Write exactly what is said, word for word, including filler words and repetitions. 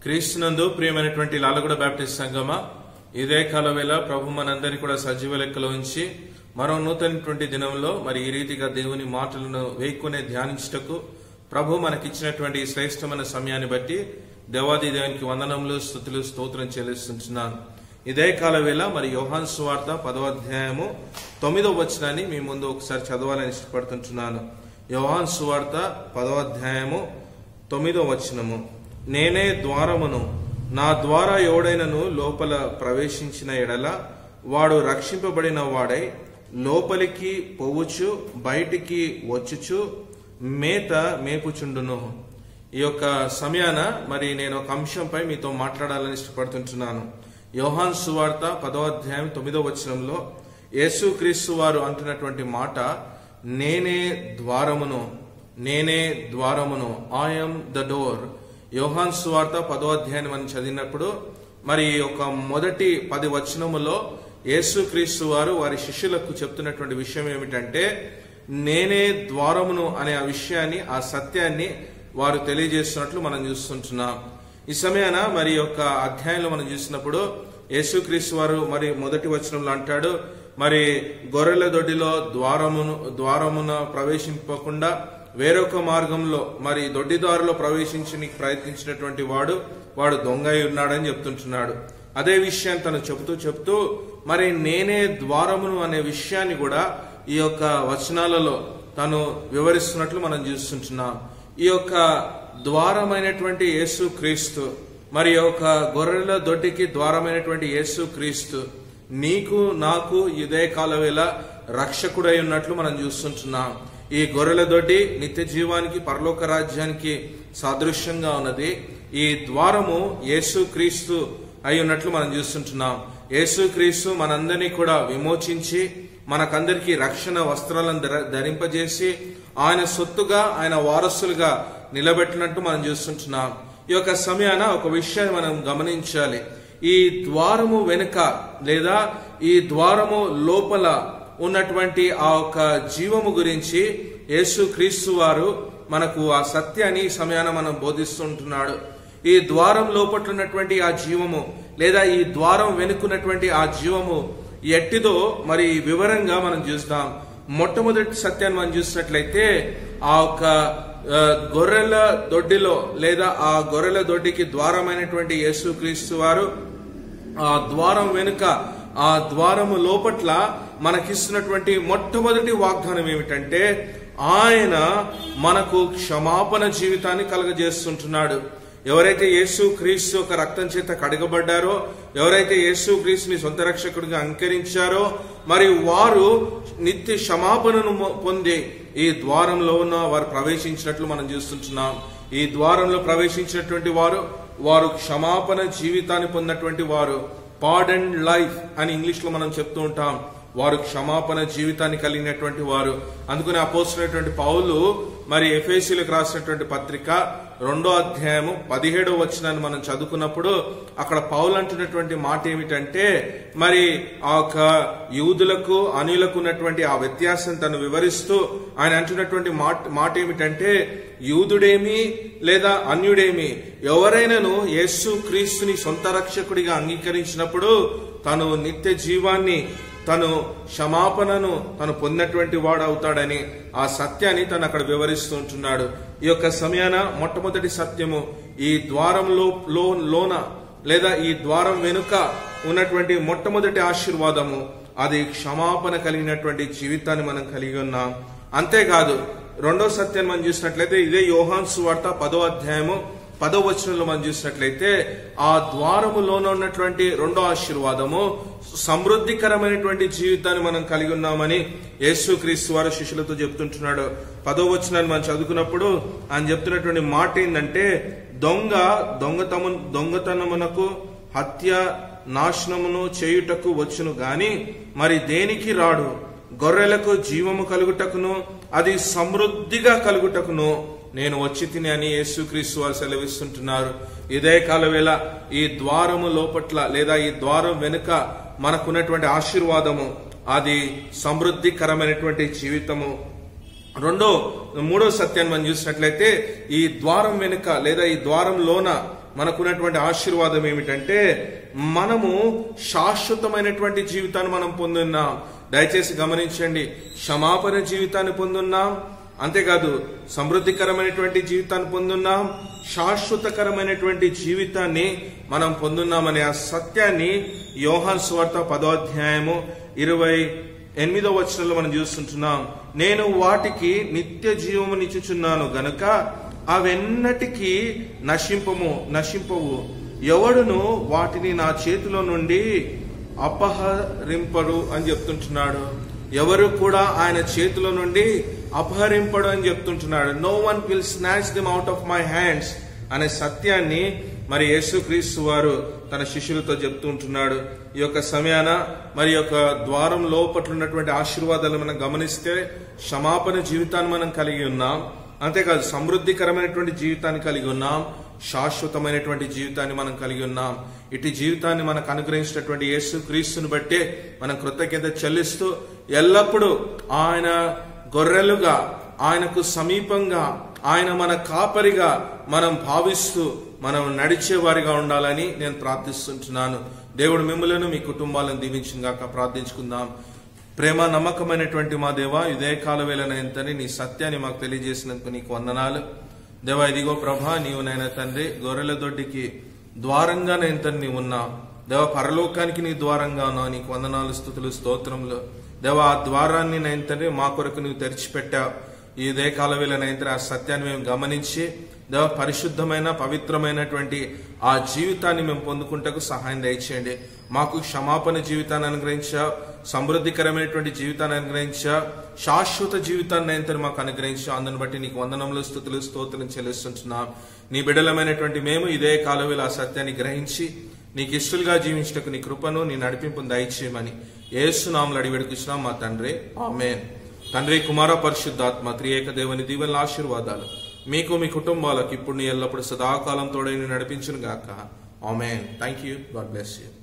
క్రీస్తునందు ప్రియమైనటువంటి లాలగూడ బాప్టిస్ట్ సంఘమా, ఇదే కాలవేళ ప్రభు మనందరినీ కూడా సజీవ లెక్కలో ఉంచి మరో నూతనటువంటి దినంలో మరి ఈ రీతిగా దేవుని మాటలను వేయకునే ధ్యానించుటకు ప్రభు మనకిచ్చినటువంటి శ్రేష్టమైన సమయాన్ని బట్టి దేవాది దేవునికి వందనములు, స్తుతులు, స్తోత్రం చెల్లిస్తున్నాను. ఇదే కాలవేళ మరి యోహాను సువార్త పదవ అధ్యాయము తొమ్మిదవ వచనాన్ని మీ ముందు ఒకసారి చదవాలని ఇష్టపడుతుంటున్నాను. యోహాను సువార్త పదవ అధ్యాయము తొమ్మిదవ వచనము. నేనే ద్వారమును, నా ద్వారా ఎవడైనను లోపల ప్రవేశించిన ఎడల వాడు రక్షింపబడిన వాడై లోపలికి పోవచ్చు, బయటికి వచ్చుచు మేత మేపుచుండును. ఈ యొక్క సమయాన మరి నేను ఒక అంశంపై మీతో మాట్లాడాలని ఇష్టపడుతుంటున్నాను. యోహాను సువార్త పదో అధ్యాయం తొమ్మిదో వచనంలో యేసుక్రీస్తు వారు అంటున్నటువంటి మాట, నేనే ద్వారమును, నేనే ద్వారమును, ఐఎమ్ ద డోర్. యోహాను సువార్త పదో అధ్యాయం మనం చదివినప్పుడు మరి ఒక మొదటి పది వచనములో యేసుక్రీస్తు వారు వారి శిష్యులకు చెప్తున్నటువంటి విషయం ఏమిటంటే, నేనే ద్వారమును అనే ఆ విషయాన్ని, ఆ సత్యాన్ని వారు తెలియజేస్తున్నట్లు మనం చూస్తుంటున్నాం. ఈ సమయాన మరి యొక్క అధ్యాయంలో మనం చూసినప్పుడు యేసుక్రీస్తు వారు మరి మొదటి వచనంలో అంటాడు, మరి గొర్రెల దొడ్డిలో ద్వారమును ద్వారమున ప్రవేశింపకుండా వేరొక మార్గంలో మరి దొడ్డి దారిలో ప్రవేశించి ప్రయత్నించినటువంటి వాడు వాడు దొంగ అయి ఉన్నాడని చెప్తుంటున్నాడు. అదే విషయాన్ని తను చెబుతూ చెప్తూ మరి నేనే ద్వారమును అనే విషయాన్ని కూడా ఈ యొక్క వచనాలలో తను వివరిస్తున్నట్లు మనం చూస్తుంటున్నాం. ఈ యొక్క ద్వారమైనటువంటి యేసు క్రీస్తు, మరి యొక్క గొర్రెల దొడ్డికి ద్వారమైనటువంటి యేసు క్రీస్తు నీకు నాకు ఇదే కాలవేళ రక్షకుడై ఉన్నట్లు మనం చూస్తుంటున్నాం. ఈ గొర్రెల దొడ్డి నిత్య జీవానికి, పరలోక రాజ్యానికి సాదృశ్యంగా ఉన్నది. ఈ ద్వారము యేసు క్రీస్తు అయి ఉన్నట్లు మనం చూస్తుంటున్నాం. యేసు క్రీస్తు మనందరినీ కూడా విమోచించి మనకందరికీ రక్షణ వస్త్రాలను ధరింపజేసి ఆయన సొత్తుగా, ఆయన వారసులుగా నిలబెట్టినట్టు మనం చూస్తుంటున్నాం. ఈ యొక్క సమయాన ఒక విషయాన్ని మనం గమనించాలి. ఈ ద్వారము వెనుక లేదా ఈ ద్వారము లోపల ఉన్నటువంటి ఆ యొక్క జీవము గురించి యేసు క్రీస్తు వారు మనకు ఆ సత్యాన్ని ఈ సమయాన మనం బోధిస్తుంటున్నాడు. ఈ ద్వారం లోపల ఉన్నటువంటి ఆ జీవము లేదా ఈ ద్వారం వెనుకున్నటువంటి ఆ జీవము ఎట్టిదో మరి వివరంగా మనం చూస్తాం. మొట్టమొదటి సత్యాన్ని మనం చూసినట్లయితే ఆ యొక్క గొర్రెల దొడ్డిలో లేదా ఆ గొర్రెల దొడ్డికి ద్వారమైనటువంటి యేసు క్రీస్తు వారు ఆ ద్వారం వెనుక, ఆ ద్వారము లోపట్ల మనకిస్తున్నటువంటి మొట్టమొదటి వాగ్దానం ఏమిటంటే, ఆయన మనకు క్షమాపణ జీవితాన్ని కలగజేస్తుంటున్నాడు. ఎవరైతే యేసు క్రీస్తు ఒక రక్తం చేత కడగబడ్డారో, ఎవరైతే యేసు క్రీస్తుని సొంత రక్షకుడిగా అంగీకరించారో మరి వారు నిత్య క్షమాపణను పొంది ఈ ద్వారంలో ఉన్న వారు ప్రవేశించినట్లు మనం చూస్తుంటున్నాం. ఈ ద్వారంలో ప్రవేశించినటువంటి వారు వారు క్షమాపణ జీవితాన్ని పొందినటువంటి వారు, పార్డన్ లైఫ్ అని ఇంగ్లీష్ లో మనం చెప్తూ ఉంటాం. వారు క్షమాపణ జీవితాన్ని కలిగినటువంటి వారు. అందుకని అపోస్తలుడైనటువంటి పౌలు మరి ఎఫెసీయులకు రాసినటువంటి పత్రిక రెండో అధ్యాయము పదిహేడో వచనాన్ని మనం చదువుకున్నప్పుడు అక్కడ పౌలు అంటున్నటువంటి మాట ఏమిటంటే, మరి ఆ యొక్క యూదులకు అన్యులకు ఉన్నటువంటి ఆ వ్యత్యాసం తను వివరిస్తూ ఆయన అంటున్నటువంటి మాట మాట ఏమిటంటే, యూదుడేమి లేదా అన్యుడేమి ఎవరైనాను యేసు క్రీస్తుని సొంత రక్షకుడిగా అంగీకరించినప్పుడు తను నిత్య జీవాన్ని, తను క్షమాపణను తను పొందినటువంటి వాడు అవుతాడని ఆ సత్యాన్ని తను అక్కడ వివరిస్తూ ఉంటున్నాడు. ఈ యొక్క సమయాన మొట్టమొదటి సత్యము, ఈ ద్వారంలో లోన లేదా ఈ ద్వారం వెనుక ఉన్నటువంటి మొట్టమొదటి ఆశీర్వాదము అది క్షమాపణ కలిగినటువంటి జీవితాన్ని మనం కలిగి ఉన్నాం. అంతేకాదు రెండో సత్యాన్ని మనం చూసినట్లయితే ఇదే యోహాను సువార్త పదో అధ్యాయము పదో వచనంలో మనం చూసినట్లయితే ఆ ద్వారములోన ఉన్నటువంటి రెండో ఆశీర్వాదము సమృద్ధికరమైనటువంటి జీవితాన్ని మనం కలిగి ఉన్నామని యేసుక్రీస్తు వారు శిష్యులతో చెప్తుంటున్నాడు. పదో వచనాన్ని మనం చదువుకున్నప్పుడు ఆయన చెప్తున్నటువంటి మాట ఏంటంటే, దొంగ దొంగతము దొంగతనమునకు, హత్య, నాశనమును చేయుటకు వచ్చును గాని మరి దేనికి రాడు, గొర్రెలకు జీవము కలుగుటకును అది సమృద్ధిగా కలుగుటకును నేను వచ్చి తిని అని యేసుక్రీస్తు వారు సెలవిస్తుంటున్నారు. ఇదే కాలవేళ ఈ ద్వారము లోపట్ల లేదా ఈ ద్వారం వెనుక మనకున్నటువంటి ఆశీర్వాదము అది సమృద్ధికరమైనటువంటి జీవితము. రెండో మూడో సత్యాన్ని మనం చూసినట్లయితే ఈ ద్వారం వెనుక లేదా ఈ ద్వారంలోన మనకున్నటువంటి ఆశీర్వాదం ఏమిటంటే మనము శాశ్వతమైనటువంటి జీవితాన్ని మనం పొందున్నాం. దయచేసి గమనించండి, క్షమాపణ జీవితాన్ని పొందున్నాం, అంతేకాదు సమృద్ధికరమైనటువంటి జీవితాన్ని పొందున్నాం, శాశ్వతకరమైనటువంటి జీవితాన్ని మనం పొందున్నామనే ఆ సత్యాన్ని యోహాను సువార్త పదో అధ్యాయము ఇరవై ఎనిమిదో వచనంలో మనం చూస్తుంటున్నాం. నేను వాటికి నిత్య జీవమునిచ్చుచున్నాను గనుక అవెన్నటికీ నశింపము నశింపవు ఎవడును వాటిని నా చేతిలో నుండి అపహరింపడు అని చెప్తుంటున్నాడు. ఎవరు కూడా ఆయన చేతిలో నుండి అపహరింపడు అని చెప్తుంటున్నాడు. No one will snatch them out of my hands అనే సత్యాన్ని మరి యేసుక్రీస్తు వారు తన శిష్యులతో చెప్తూ ఉంటున్నాడు. ఈ యొక్క సమయాన మరి యొక్క ద్వారం లోపట్ల ఉన్నటువంటి ఆశీర్వాదాలు మనం గమనిస్తే క్షమాపణ జీవితాన్ని మనం కలిగి ఉన్నాం, అంతేకాదు సమృద్ధికరమైనటువంటి జీవితాన్ని కలిగి ఉన్నాం, శాశ్వతమైనటువంటి జీవితాన్ని మనం కలిగి ఉన్నాం. ఇటు జీవితాన్ని మనకు అనుగ్రహించినటువంటి యేసుక్రీస్తుని బట్టే మనం కృతజ్ఞత చెల్లిస్తూ ఎల్లప్పుడూ ఆయన గొర్రెలుగా, ఆయనకు సమీపంగా, ఆయన మన కాపరిగా మనం భావిస్తూ మనం నడిచే వారిగా ఉండాలని నేను ప్రార్థిస్తుంటున్నాను. దేవుడు మిమ్మలను మీ కుటుంబాలను దీవించుగాక. ప్రార్థించుకుందాం. ప్రేమ నమ్మకమైనటువంటి మా దేవా, ఇదే కాల వేళనైంతని నీ సత్యాన్ని మాకు తెలియజేసినందుకు నీకు వందనాలు. దేవా, ఇదిగో ప్రభా, నీవు నైనా తండ్రి గొర్రెల దొడ్డికి ద్వారంగా నైనా నీవు ఉన్నావు. దేవ, పరలోకానికి నీ ద్వారంగా ఉన్నావు. నీకు వందనాలు, స్తుతులు, స్తోత్రములు. దేవ, ఆ ద్వారాన్ని నైనా తండ్రి మా కొరకు నువ్వు తెరిచిపెట్టావు. ఇదే కాల వేళనైనా ఆ సత్యాన్ని మేము గమనించి దేవ పరిశుద్ధమైన పవిత్రమైనటువంటి ఆ జీవితాన్ని మేము పొందుకుంటకు సహాయం దయచేయండి. మాకు క్షమాపణ జీవితాన్ని అనుగ్రహించా, సమృద్ధికరమైనటువంటి జీవితాన్ని అనుగ్రహించా, శాశ్వత జీవితాన్ని అయితే మాకు అనుగ్రహించా. అందుని బట్టి నీకు వందనములు, స్తుతులు, స్తోత్రం చెల్లిస్తుంటున్నాం. నీ బిడ్డలమైనటువంటి మేము ఇదే కాలవేళ ఆ సత్యాన్ని గ్రహించి నీకు ఇష్టలుగా జీవించటకు నీ కృపను, నీ నడిపింపును దయచేయమని యేసు నామములో అడిగి వేడుకుంటున్నాం మా తండ్రి, ఆమేన్. తండ్రి, కుమార, పరిశుద్ధాత్మ త్రియేక దేవుని దీవెనల ఆశీర్వాదాలు మీకు, మీ కుటుంబాలకు ఇప్పుడు నీ ఎల్లప్పుడు సదాకాలం తోడై నడిపించును గాక. Amen. Thank you. God bless you.